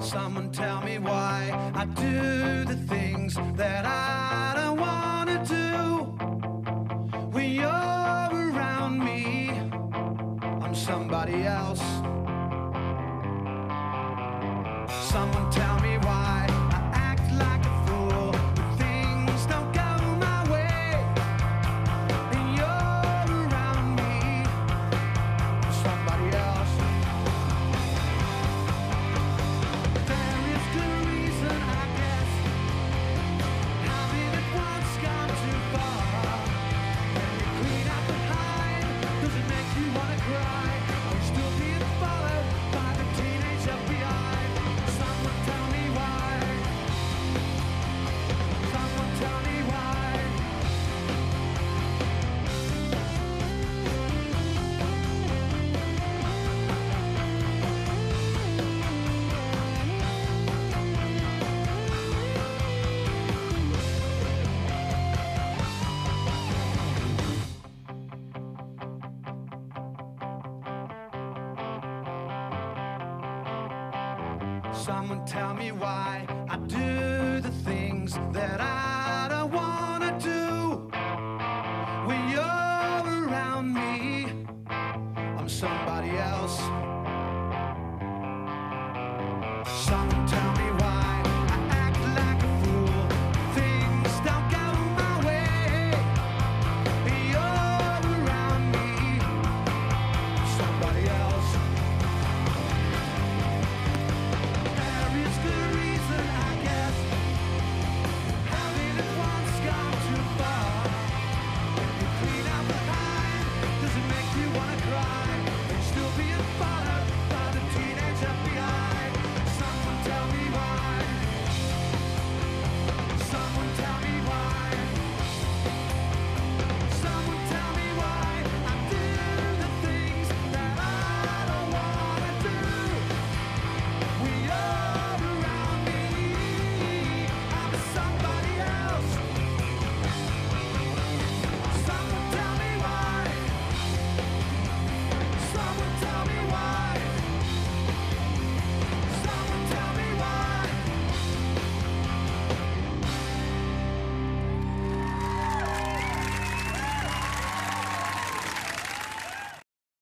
Someone tell me why I do the things that I don't want to do. When you're around me, I'm somebody else. Someone tell me why I act like a fool when things don't go my way. And you're around me, I'm somebody else. There is good reason, I guess. Having it once gone too far. When you clean up behind, does it make you wanna cry? Are you still being followed by the teenage FBI? Someone tell me why. Someone tell me why. Someone tell me why I do the things that I